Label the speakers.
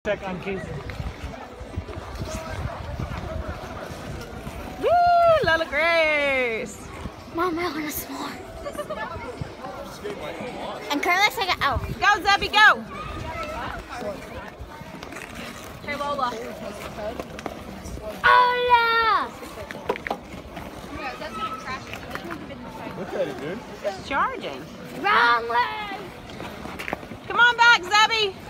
Speaker 1: Check on Casey.
Speaker 2: Woo! Lola Grace!
Speaker 3: Mom, I want a s'more. And Carlos, I got out.
Speaker 2: Go, Zebby, go! Hey, Lola.
Speaker 3: Hola!
Speaker 1: Look at it, dude.
Speaker 2: It's charging.
Speaker 3: Wrong way!
Speaker 2: Come on back, Zebby!